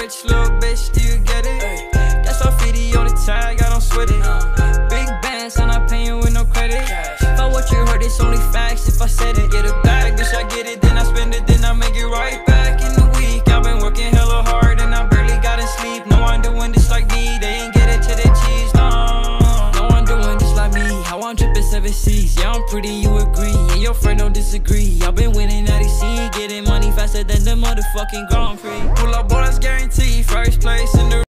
rich little bitch, do you get it? That's all 50 on the tag, I don't sweat it. Big bands, I'm not paying with no credit. Fuck what you heard, it's only facts if I said it. Get a bag, bitch, I get it, then I spend it, then I make it right back in the week. I've been working hella hard and I barely gotta sleep. No one doing this like me, they ain't get it to the cheese, no. No one doing this like me, how I'm dripping 7 C's. Yeah, I'm pretty, you agree, and your friend don't disagree. I've been winning at EC, getting money faster than the motherfucking Grand Prix. Pull up bonus guarantee, first place in the